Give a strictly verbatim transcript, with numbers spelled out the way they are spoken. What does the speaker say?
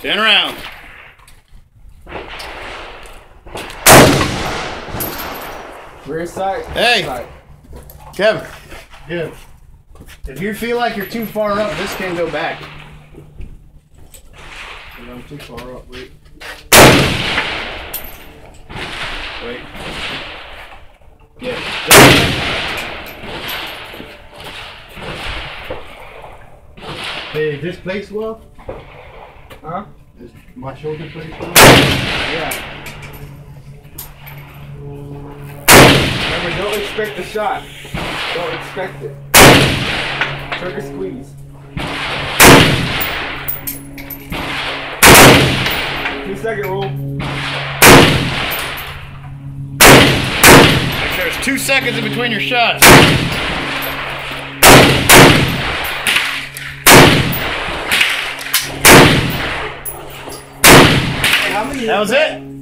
Turn around. Rear side. Hey. Side. Kevin. Good. If you feel like you're too far up, this can go back. I'm too far up. Wait. Wait. Yeah. Hey, this place well? Huh? Is my shoulder place well? Yeah. Remember, don't expect the shot. Don't expect it. Trigger squeeze. Two second rule. Make sure it's two seconds in between your shots. How many That was it.